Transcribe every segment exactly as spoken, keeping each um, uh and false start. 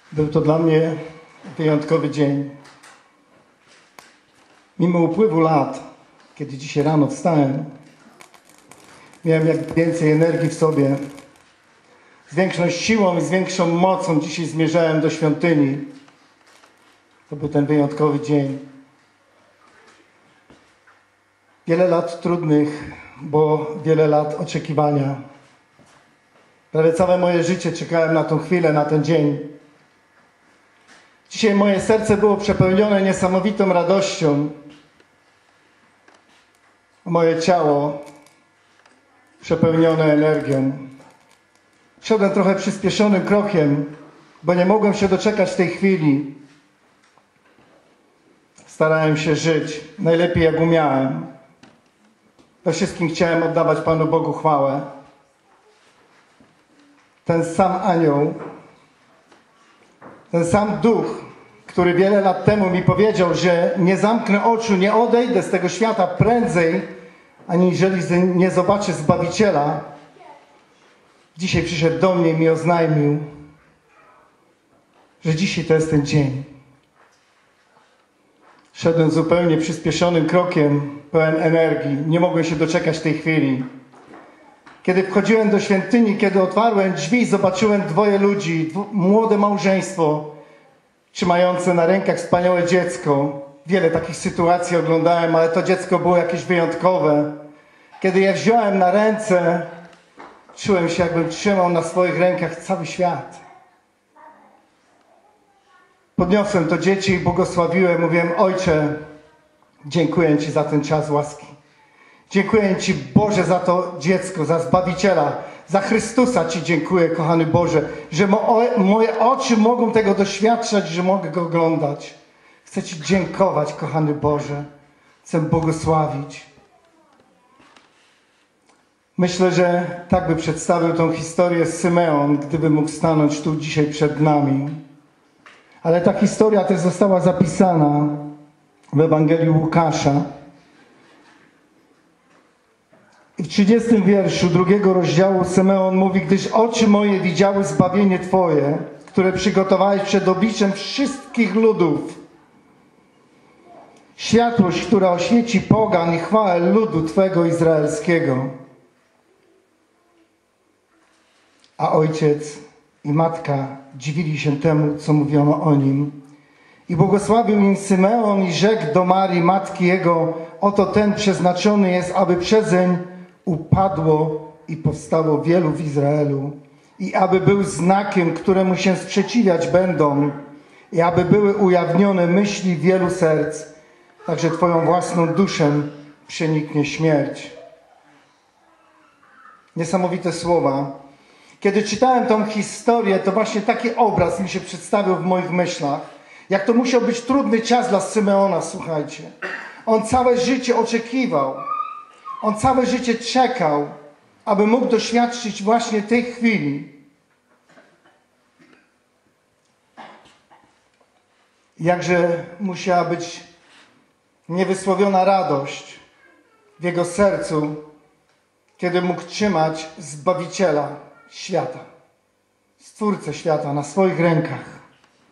Był to dla mnie wyjątkowy dzień. Mimo upływu lat, kiedy dzisiaj rano wstałem, miałem jak więcej energii w sobie. Z większą siłą i z większą mocą dzisiaj zmierzałem do świątyni. To był ten wyjątkowy dzień. Wiele lat trudnych, bo wiele lat oczekiwania. Prawie całe moje życie czekałem na tą chwilę, na ten dzień. Dzisiaj moje serce było przepełnione niesamowitą radością. Moje ciało przepełnione energią. Szedłem trochę przyspieszonym krokiem, bo nie mogłem się doczekać tej chwili. Starałem się żyć najlepiej jak umiałem. We wszystkim chciałem oddawać Panu Bogu chwałę. Ten sam anioł, ten sam duch, który wiele lat temu mi powiedział, że nie zamknę oczu, nie odejdę z tego świata prędzej, aniżeli nie zobaczę Zbawiciela, dzisiaj przyszedł do mnie i mi oznajmił, że dzisiaj to jest ten dzień. Szedłem zupełnie przyspieszonym krokiem, pełen energii. Nie mogłem się doczekać tej chwili. Kiedy wchodziłem do świątyni, kiedy otwarłem drzwi, zobaczyłem dwoje ludzi, dwu, młode małżeństwo, trzymające na rękach wspaniałe dziecko. Wiele takich sytuacji oglądałem, ale to dziecko było jakieś wyjątkowe. Kiedy je wziąłem na ręce, czułem się, jakbym trzymał na swoich rękach cały świat. Podniosłem to dzieci i błogosławiłem. Mówiłem: Ojcze, dziękuję Ci za ten czas łaski. Dziękuję Ci, Boże, za to dziecko, za Zbawiciela, za Chrystusa Ci dziękuję, kochany Boże, że mo moje oczy mogą tego doświadczać, że mogę Go oglądać. Chcę Ci dziękować, kochany Boże. Chcę błogosławić. Myślę, że tak by przedstawił tą historię Symeon, gdyby mógł stanąć tu dzisiaj przed nami. Ale ta historia też została zapisana w Ewangelii Łukasza. I w trzydziestym wierszu drugiego rozdziału Symeon mówi: gdyż oczy moje widziały zbawienie Twoje, które przygotowałeś przed obliczem wszystkich ludów. Światłość, która oświeci pogan i chwałę ludu Twego izraelskiego. A ojciec i matka dziwili się temu, co mówiono o nim. I błogosławił im Symeon i rzekł do Marii, matki jego: oto ten przeznaczony jest, aby przezeń upadło i powstało wielu w Izraelu, i aby był znakiem, któremu się sprzeciwiać będą, i aby były ujawnione myśli wielu serc, także Twoją własną duszę przeniknie śmierć. Niesamowite słowa. Kiedy czytałem tą historię, to właśnie taki obraz mi się przedstawił w moich myślach. Jak to musiał być trudny czas dla Symeona, słuchajcie. On całe życie oczekiwał. On całe życie czekał, aby mógł doświadczyć właśnie tej chwili. Jakże musiała być niewysłowiona radość w jego sercu, kiedy mógł trzymać Zbawiciela świata, Stwórcę świata na swoich rękach.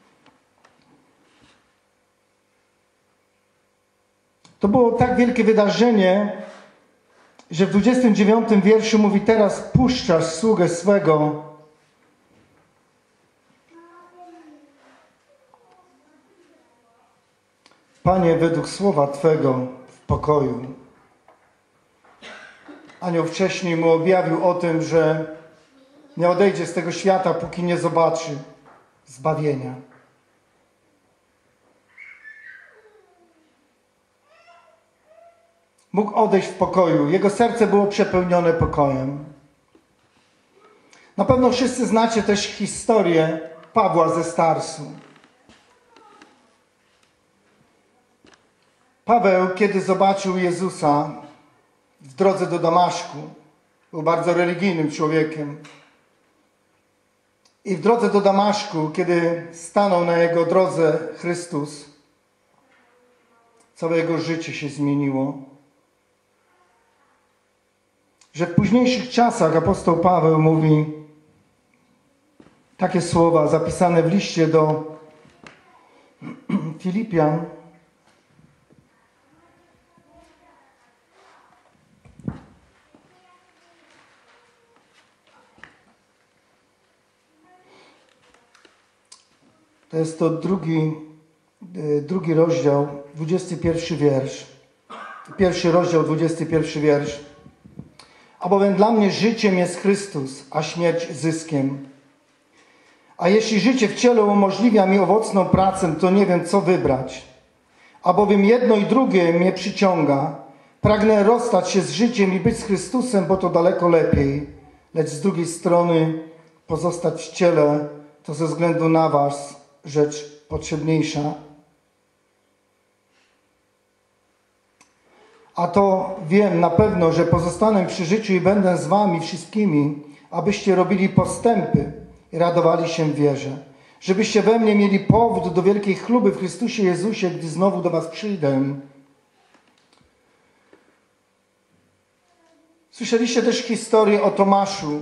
To było tak wielkie wydarzenie, że w dwudziestym dziewiątym wierszu mówi: teraz puszczasz sługę swego, Panie, według słowa Twego w pokoju. Anioł wcześniej mu objawił o tym, że nie odejdzie z tego świata, póki nie zobaczy zbawienia. Mógł odejść w pokoju. Jego serce było przepełnione pokojem. Na pewno wszyscy znacie też historię Pawła ze Starsu. Paweł, kiedy zobaczył Jezusa w drodze do Damaszku, był bardzo religijnym człowiekiem. I w drodze do Damaszku, kiedy stanął na jego drodze Chrystus, całe jego życie się zmieniło. Że w późniejszych czasach apostoł Paweł mówi: takie słowa zapisane w liście do Filipian. To jest to drugi, drugi rozdział, dwudziesty pierwszy wiersz. Pierwszy rozdział, dwudziesty pierwszy wiersz. Albowiem dla mnie życiem jest Chrystus, a śmierć zyskiem. A jeśli życie w ciele umożliwia mi owocną pracę, to nie wiem, co wybrać. Albowiem jedno i drugie mnie przyciąga. Pragnę rozstać się z życiem i być z Chrystusem, bo to daleko lepiej. Lecz z drugiej strony pozostać w ciele to ze względu na was rzecz potrzebniejsza. A to wiem na pewno, że pozostanę przy życiu i będę z wami wszystkimi, abyście robili postępy i radowali się w wierze. Żebyście we mnie mieli powód do wielkiej chluby w Chrystusie Jezusie, gdy znowu do was przyjdę. Słyszeliście też historię o Tomaszu.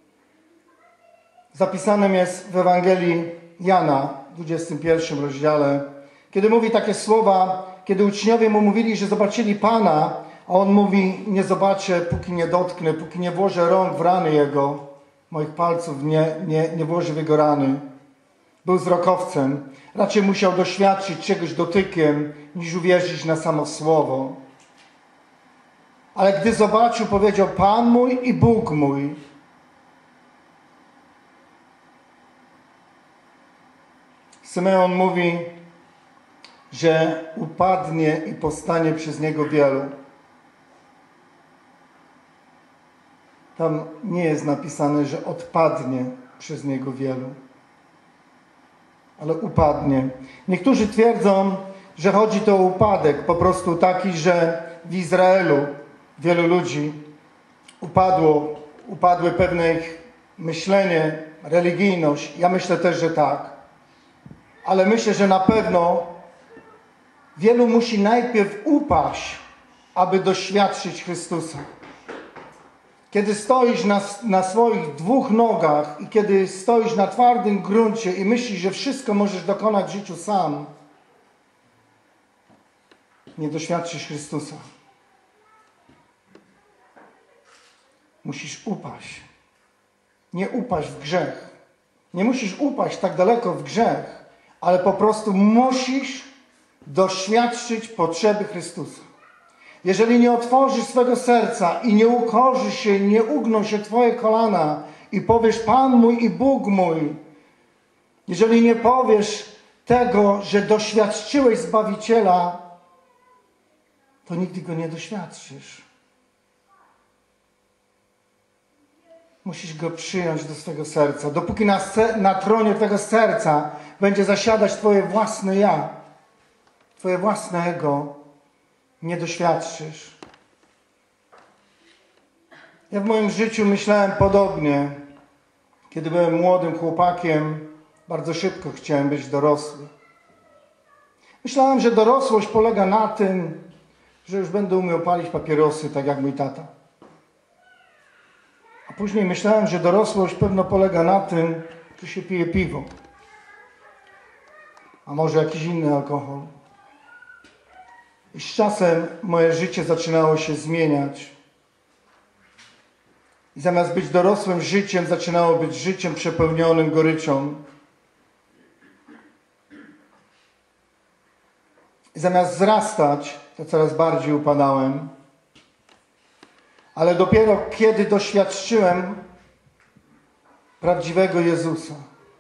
Zapisanym jest w Ewangelii Jana w dwudziestym pierwszym rozdziale, kiedy mówi takie słowa, kiedy uczniowie mu mówili, że zobaczyli Pana, a on mówi: nie zobaczę, póki nie dotknę, póki nie włożę rąk w rany Jego, moich palców nie, nie, nie włożę w Jego rany. Był wzrokowcem, raczej musiał doświadczyć czegoś dotykiem, niż uwierzyć na samo słowo. Ale gdy zobaczył, powiedział: Pan mój i Bóg mój. Symeon mówi, że upadnie i powstanie przez niego wielu. Tam nie jest napisane, że odpadnie przez niego wielu, ale upadnie. Niektórzy twierdzą, że chodzi to o upadek, po prostu taki, że w Izraelu wielu ludzi upadło, upadły pewne ich myślenie, religijność. Ja myślę też, że tak. Ale myślę, że na pewno wielu musi najpierw upaść, aby doświadczyć Chrystusa. Kiedy stoisz na, na swoich dwóch nogach i kiedy stoisz na twardym gruncie i myślisz, że wszystko możesz dokonać w życiu sam, nie doświadczysz Chrystusa. Musisz upaść. Nie upaść w grzech. Nie musisz upaść tak daleko w grzech, ale po prostu musisz doświadczyć potrzeby Chrystusa. Jeżeli nie otworzysz swego serca i nie ukorzysz się, nie ugną się twoje kolana i powiesz: Pan mój i Bóg mój, jeżeli nie powiesz tego, że doświadczyłeś Zbawiciela, to nigdy Go nie doświadczysz. Musisz Go przyjąć do swego serca. Dopóki na, na tronie twojego serca będzie zasiadać twoje własne ja, twoje własne ego, nie doświadczysz. Ja w moim życiu myślałem podobnie. Kiedy byłem młodym chłopakiem, bardzo szybko chciałem być dorosły. Myślałem, że dorosłość polega na tym, że już będę umiał palić papierosy, tak jak mój tata. A później myślałem, że dorosłość pewno polega na tym, że się pije piwo. A może jakiś inny alkohol. I z czasem moje życie zaczynało się zmieniać. I zamiast być dorosłym życiem, zaczynało być życiem przepełnionym goryczą. I zamiast wzrastać, to coraz bardziej upadałem. Ale dopiero kiedy doświadczyłem prawdziwego Jezusa,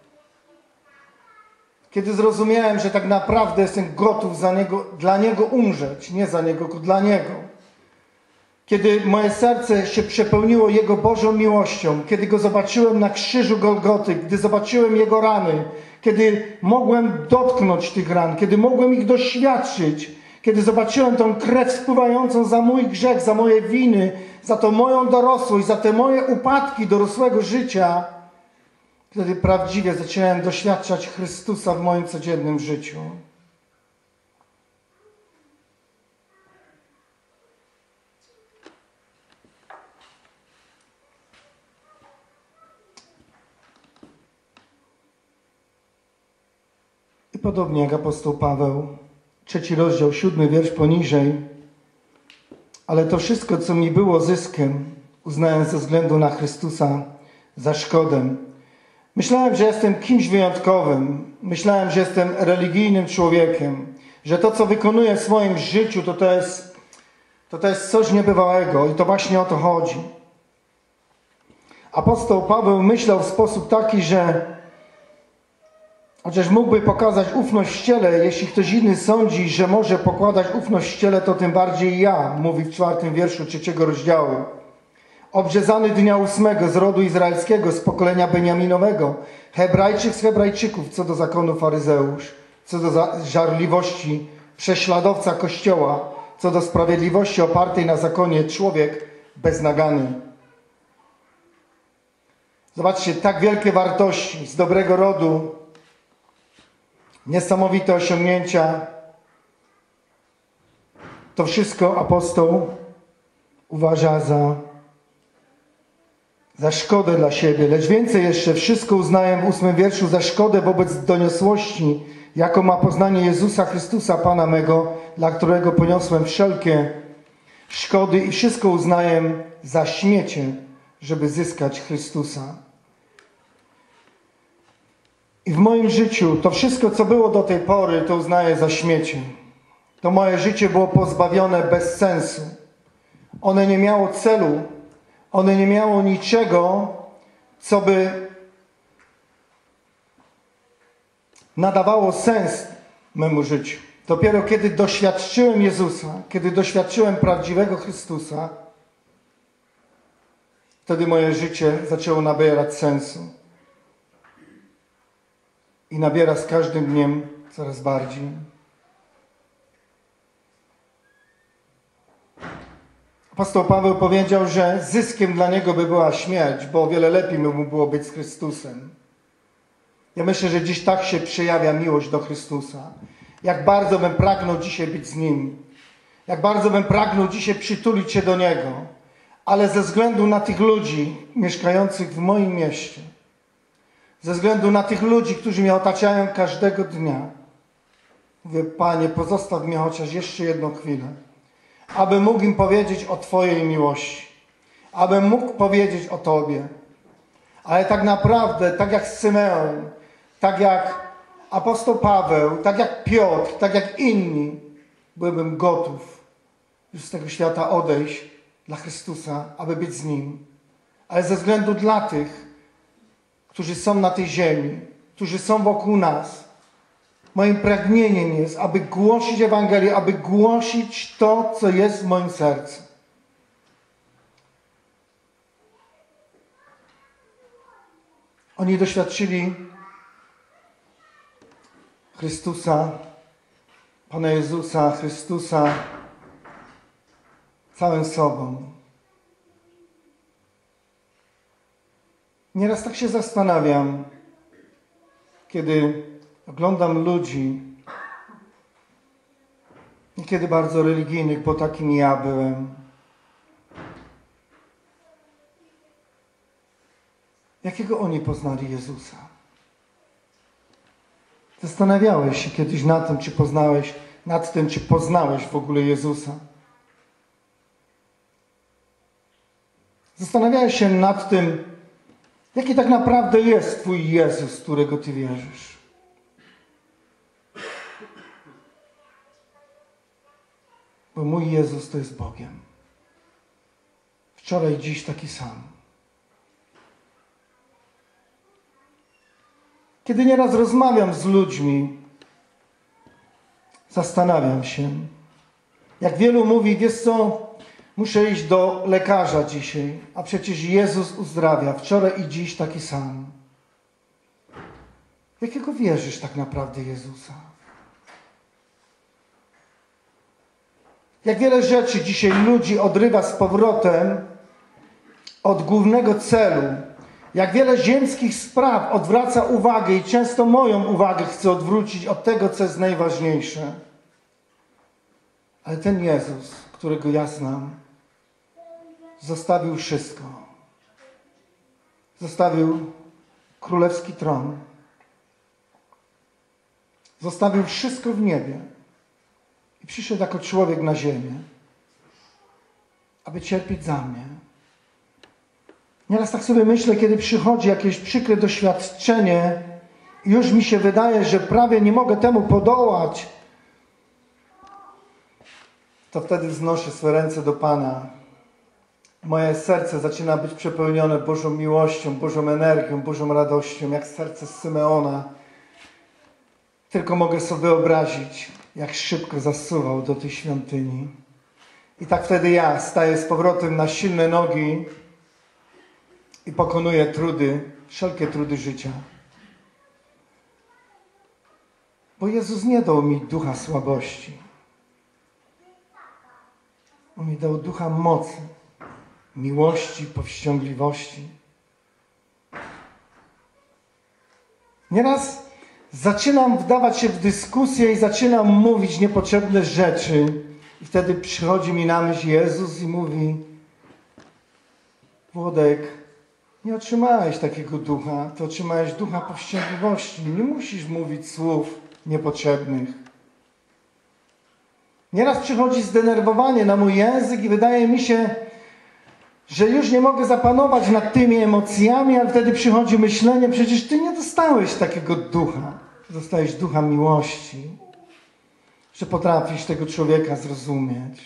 kiedy zrozumiałem, że tak naprawdę jestem gotów za Niego, dla Niego umrzeć, nie za Niego, tylko dla Niego. Kiedy moje serce się przepełniło Jego Bożą miłością, kiedy Go zobaczyłem na krzyżu Golgoty, gdy zobaczyłem Jego rany, kiedy mogłem dotknąć tych ran, kiedy mogłem ich doświadczyć, kiedy zobaczyłem tą krew spływającą za mój grzech, za moje winy, za tą moją dorosłość, za te moje upadki dorosłego życia, wtedy prawdziwie zaczynałem doświadczać Chrystusa w moim codziennym życiu. podobnie jak apostoł Paweł, trzeci rozdział, siódmy wiersz poniżej. Ale to wszystko, co mi było zyskiem, uznałem ze względu na Chrystusa za szkodę. Myślałem, że jestem kimś wyjątkowym. Myślałem, że jestem religijnym człowiekiem. Że to, co wykonuję w swoim życiu, to to jest, to to jest coś niebywałego. I to właśnie o to chodzi. Apostoł Paweł myślał w sposób taki, że chociaż mógłby pokazać ufność w ciele, jeśli ktoś inny sądzi, że może pokładać ufność w ciele, to tym bardziej ja, mówi w czwartym wierszu trzeciego rozdziału. Obrzezany dnia ósmego z rodu izraelskiego, z pokolenia Beniaminowego, Hebrajczyk z Hebrajczyków, co do zakonu faryzeusz, co do żarliwości prześladowca Kościoła, co do sprawiedliwości opartej na zakonie człowiek beznagany. Zobaczcie, tak wielkie wartości z dobrego rodu, niesamowite osiągnięcia. To wszystko apostoł uważa za, za szkodę dla siebie. Lecz więcej jeszcze, wszystko uznaję w ósmym wierszu za szkodę wobec doniosłości, jaką ma poznanie Jezusa Chrystusa, Pana mego, dla którego poniosłem wszelkie szkody i wszystko uznaję za śmiecie, żeby zyskać Chrystusa. I w moim życiu to wszystko, co było do tej pory, to uznaję za śmiecie. To moje życie było pozbawione bez sensu. One nie miało celu. One nie miało niczego, co by nadawało sens memu życiu. Dopiero kiedy doświadczyłem Jezusa, kiedy doświadczyłem prawdziwego Chrystusa, wtedy moje życie zaczęło nabierać sensu. I nabiera z każdym dniem coraz bardziej. Apostoł Paweł powiedział, że zyskiem dla niego by była śmierć, bo o wiele lepiej mu było być z Chrystusem. Ja myślę, że dziś tak się przejawia miłość do Chrystusa. Jak bardzo bym pragnął dzisiaj być z Nim. Jak bardzo bym pragnął dzisiaj przytulić się do Niego. Ale ze względu na tych ludzi mieszkających w moim mieście, ze względu na tych ludzi, którzy mnie otaczają każdego dnia, mówię, Panie, pozostaw mnie chociaż jeszcze jedną chwilę, aby mógł im powiedzieć o Twojej miłości, abym mógł powiedzieć o Tobie. Ale tak naprawdę, tak jak Symeon, tak jak apostoł Paweł, tak jak Piotr, tak jak inni, byłbym gotów już z tego świata odejść dla Chrystusa, aby być z Nim. Ale ze względu dla tych, którzy są na tej ziemi, którzy są wokół nas, moim pragnieniem jest, aby głosić Ewangelię, aby głosić to, co jest w moim sercu. Oni doświadczyli Chrystusa, Pana Jezusa, Chrystusa całym sobą. Nieraz tak się zastanawiam, kiedy oglądam ludzi, niekiedy bardzo religijnych, bo takim ja byłem. Jakiego oni poznali Jezusa? Zastanawiałeś się kiedyś nad tym, czy poznałeś, nad tym, czy poznałeś w ogóle Jezusa? Zastanawiałeś się nad tym, jaki tak naprawdę jest Twój Jezus, w którego Ty wierzysz? Bo mój Jezus to jest Bogiem. Wczoraj i dziś taki sam. Kiedy nieraz rozmawiam z ludźmi, zastanawiam się, jak wielu mówi, wiesz co, muszę iść do lekarza dzisiaj, a przecież Jezus uzdrawia. Wczoraj i dziś taki sam. W jakiego wierzysz tak naprawdę Jezusa? Jak wiele rzeczy dzisiaj ludzi odrywa z powrotem od głównego celu. Jak wiele ziemskich spraw odwraca uwagę i często moją uwagę chce odwrócić od tego, co jest najważniejsze. Ale ten Jezus, którego ja znam, zostawił wszystko. Zostawił królewski tron. Zostawił wszystko w niebie i przyszedł jako człowiek na ziemię, aby cierpieć za mnie. Nieraz tak sobie myślę, kiedy przychodzi jakieś przykre doświadczenie i już mi się wydaje, że prawie nie mogę temu podołać, to wtedy wznoszę swe ręce do Pana. Moje serce zaczyna być przepełnione Bożą miłością, Bożą energią, Bożą radością, jak serce Symeona. Tylko mogę sobie wyobrazić, jak szybko zasuwał do tej świątyni. I tak wtedy ja staję z powrotem na silne nogi i pokonuję trudy, wszelkie trudy życia. Bo Jezus nie dał mi ducha słabości. On mi dał ducha mocy, miłości, powściągliwości. Nieraz zaczynam wdawać się w dyskusję i zaczynam mówić niepotrzebne rzeczy. I wtedy przychodzi mi na myśl Jezus i mówi: Włodek, nie otrzymałeś takiego ducha, ty otrzymałeś ducha powściągliwości. Nie musisz mówić słów niepotrzebnych. Nieraz przychodzi zdenerwowanie na mój język i wydaje mi się, że już nie mogę zapanować nad tymi emocjami, ale wtedy przychodzi myślenie: przecież ty nie dostałeś takiego ducha. Dostałeś ducha miłości, że potrafisz tego człowieka zrozumieć.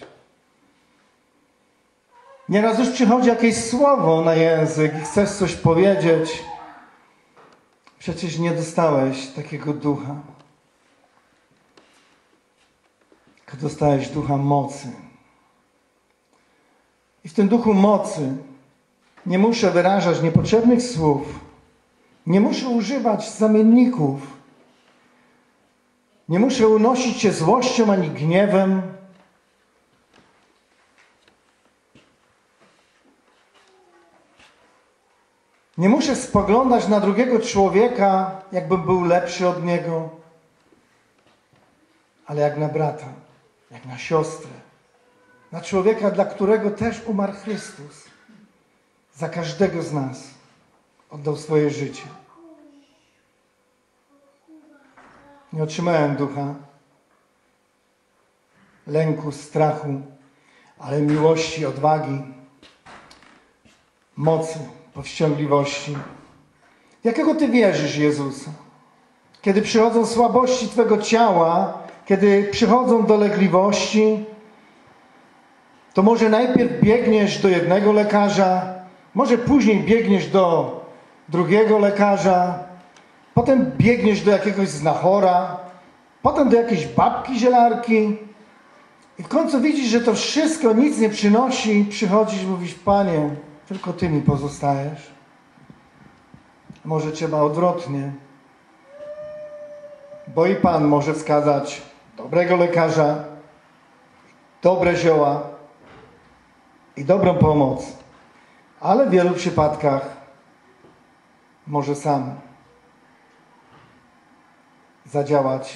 Nieraz już przychodzi jakieś słowo na język i chcesz coś powiedzieć. Przecież nie dostałeś takiego ducha. Tylko dostałeś ducha mocy. I w tym duchu mocy nie muszę wyrażać niepotrzebnych słów. Nie muszę używać zamienników. Nie muszę unosić się złością ani gniewem. Nie muszę spoglądać na drugiego człowieka, jakbym był lepszy od niego, ale jak na brata, jak na siostrę. Na człowieka, dla którego też umarł Chrystus. Za każdego z nas oddał swoje życie. Nie otrzymałem ducha lęku, strachu, ale miłości, odwagi, mocy, powściągliwości. Jakiego Ty wierzysz, Jezusa? Kiedy przychodzą słabości Twego ciała, kiedy przychodzą dolegliwości, to może najpierw biegniesz do jednego lekarza, może później biegniesz do drugiego lekarza, potem biegniesz do jakiegoś znachora, potem do jakiejś babki zielarki i w końcu widzisz, że to wszystko nic nie przynosi i przychodzisz i mówisz: Panie, tylko Ty mi pozostajesz. Może trzeba odwrotnie, bo i Pan może wskazać dobrego lekarza, dobre zioła i dobrą pomoc, ale w wielu przypadkach może sam zadziałać,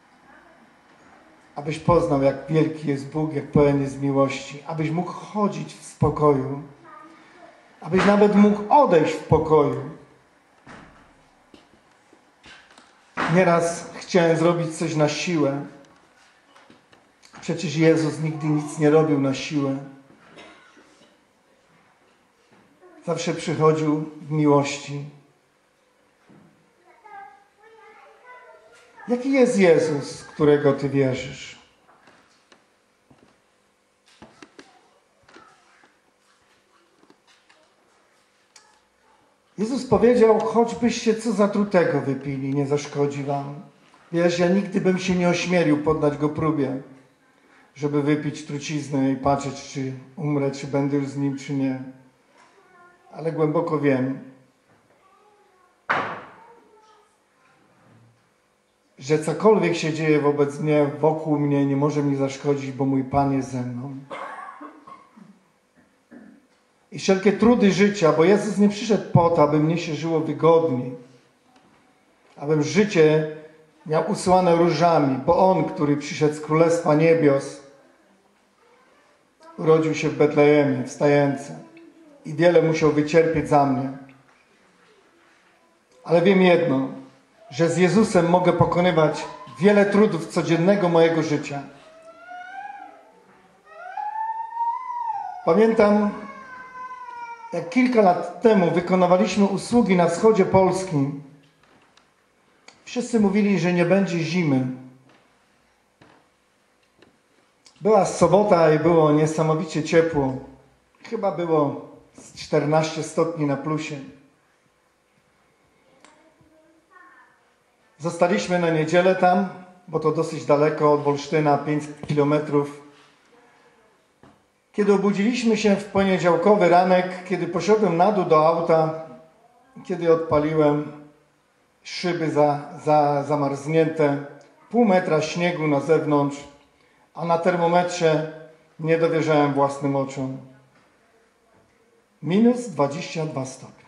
abyś poznał, jak wielki jest Bóg, jak pełen jest miłości, abyś mógł chodzić w spokoju, abyś nawet mógł odejść w pokoju. Nieraz chciałem zrobić coś na siłę. Przecież Jezus nigdy nic nie robił na siłę. Zawsze przychodził w miłości. Jaki jest Jezus, w którego Ty wierzysz? Jezus powiedział: choćbyście co zatrutego wypili, nie zaszkodzi wam. Wiesz, ja nigdy bym się nie ośmielił poddać Go próbie, żeby wypić truciznę i patrzeć, czy umrę, czy będę już z Nim, czy nie. Ale głęboko wiem, że cokolwiek się dzieje wobec mnie, wokół mnie, nie może mi zaszkodzić, bo mój Pan jest ze mną. I wszelkie trudy życia, bo Jezus nie przyszedł po to, aby mnie się żyło wygodniej, abym życie miał usłane różami, bo On, który przyszedł z Królestwa Niebios, urodził się w Betlejemie, w stajence i wiele musiał wycierpieć za mnie. Ale wiem jedno, że z Jezusem mogę pokonywać wiele trudów codziennego mojego życia. Pamiętam, jak kilka lat temu wykonywaliśmy usługi na wschodzie Polski. Wszyscy mówili, że nie będzie zimy. Była sobota i było niesamowicie ciepło. Chyba było z czternaście stopni na plusie. Zostaliśmy na niedzielę tam, bo to dosyć daleko od Wolsztyna, pięć kilometrów. Kiedy obudziliśmy się w poniedziałkowy ranek, kiedy poszedłem na dół do auta, kiedy odpaliłem, szyby za, za, zamarznięte, pół metra śniegu na zewnątrz, a na termometrze nie dowierzałem własnym oczom. Minus dwadzieścia dwa stopnie.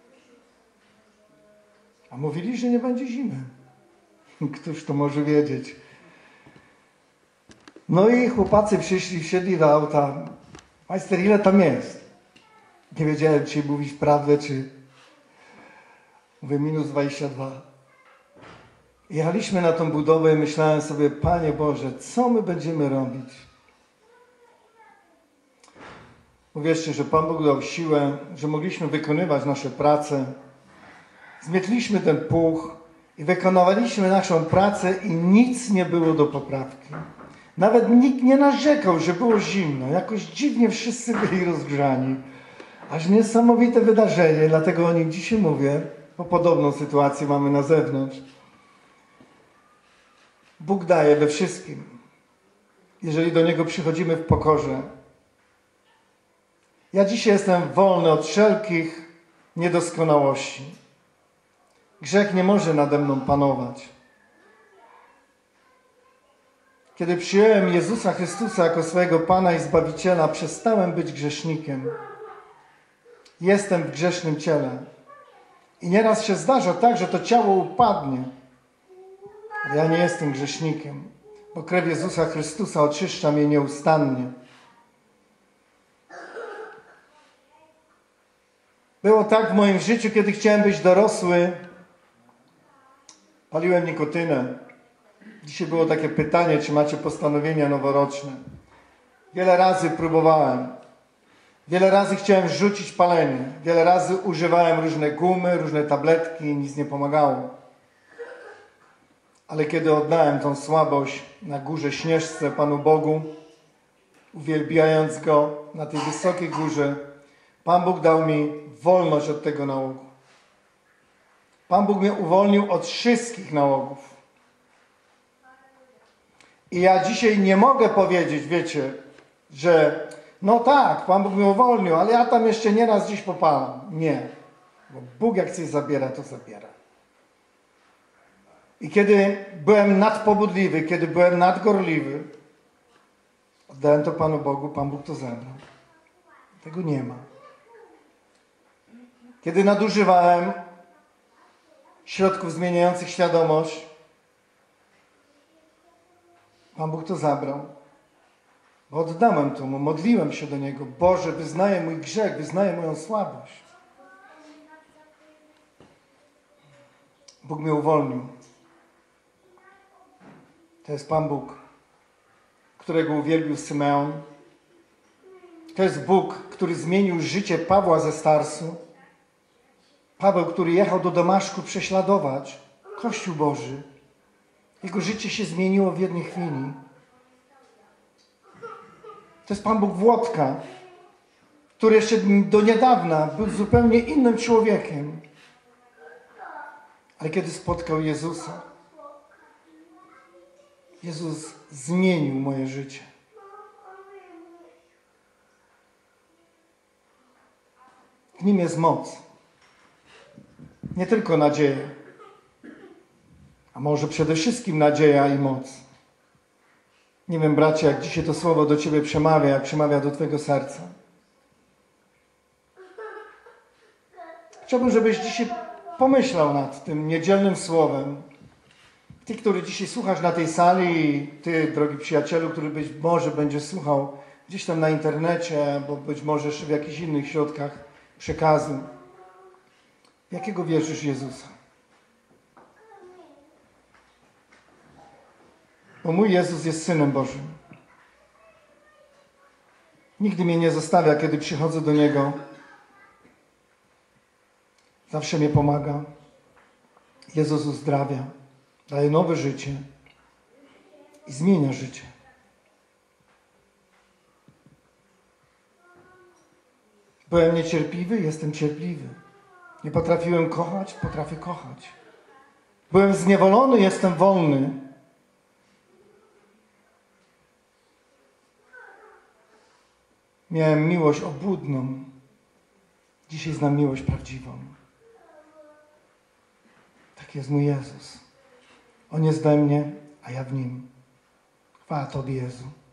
A mówili, że nie będzie zimy. Któż to może wiedzieć? No i chłopacy przyszli, wsiedli do auta. Majster, ile tam jest? Nie wiedziałem, czy mówić prawdę, czy... Mówię, minus dwadzieścia dwa. Jechaliśmy na tą budowę i myślałem sobie, Panie Boże, co my będziemy robić? Uwierzcie, że Pan Bóg dał siłę, że mogliśmy wykonywać nasze prace. Zmietliśmy ten puch i wykonywaliśmy naszą pracę i nic nie było do poprawki. Nawet nikt nie narzekał, że było zimno. Jakoś dziwnie wszyscy byli rozgrzani. Aż niesamowite wydarzenie, dlatego o nim dzisiaj mówię, bo podobną sytuację mamy na zewnątrz. Bóg daje we wszystkim, jeżeli do Niego przychodzimy w pokorze. Ja dzisiaj jestem wolny od wszelkich niedoskonałości. Grzech nie może nade mną panować. Kiedy przyjąłem Jezusa Chrystusa jako swojego Pana i Zbawiciela, przestałem być grzesznikiem. Jestem w grzesznym ciele. I nieraz się zdarza tak, że to ciało upadnie. Ale ja nie jestem grzesznikiem, bo krew Jezusa Chrystusa oczyszcza mnie nieustannie. Było tak w moim życiu, kiedy chciałem być dorosły, paliłem nikotynę. Dzisiaj było takie pytanie, czy macie postanowienia noworoczne. Wiele razy próbowałem. Wiele razy chciałem rzucić palenie. Wiele razy używałem różne gumy, różne tabletki, nic nie pomagało. Ale kiedy oddałem tą słabość na górze Śnieżce Panu Bogu, uwielbiając Go na tej wysokiej górze, Pan Bóg dał mi wolność od tego nałogu. Pan Bóg mnie uwolnił od wszystkich nałogów. I ja dzisiaj nie mogę powiedzieć, wiecie, że no tak, Pan Bóg mnie uwolnił, ale ja tam jeszcze nieraz dziś popalam. Nie. Bo Bóg jak coś zabiera, to zabiera. I kiedy byłem nadpobudliwy, kiedy byłem nadgorliwy, oddałem to Panu Bogu, Pan Bóg to zabrał. Tego nie ma. Kiedy nadużywałem środków zmieniających świadomość, Pan Bóg to zabrał. Bo oddałem to Mu, modliłem się do Niego. Boże, wyznaję mój grzech, wyznaję moją słabość. Bóg mnie uwolnił. To jest Pan Bóg, którego uwielbił Symeon. To jest Bóg, który zmienił życie Pawła ze Starsu. Paweł, który jechał do Damaszku prześladować Kościół Boży. Jego życie się zmieniło w jednej chwili. To jest Pan Bóg Włodka, który jeszcze do niedawna był zupełnie innym człowiekiem. Ale kiedy spotkał Jezusa, Jezus zmienił moje życie. W Nim jest moc. Nie tylko nadzieja, a może przede wszystkim nadzieja i moc. Nie wiem, bracie, jak dzisiaj to słowo do Ciebie przemawia, jak przemawia do Twojego serca. Chciałbym, żebyś dzisiaj pomyślał nad tym niedzielnym słowem. Ty, który dzisiaj słuchasz na tej sali i Ty, drogi przyjacielu, który być może będziesz słuchał gdzieś tam na internecie, albo być może jeszcze w jakichś innych środkach przekazu. W jakiego wierzysz Jezusa? Bo mój Jezus jest Synem Bożym. Nigdy mnie nie zostawia, kiedy przychodzę do Niego. Zawsze mnie pomaga. Jezus uzdrawia, daje nowe życie i zmienia życie. Byłem niecierpliwy, jestem cierpliwy. Nie potrafiłem kochać, potrafię kochać. Byłem zniewolony, jestem wolny. Miałem miłość obłudną. Dzisiaj znam miłość prawdziwą. Tak jest mój Jezus. On jest we mnie, a ja w Nim. Chwała Tobie, Jezu.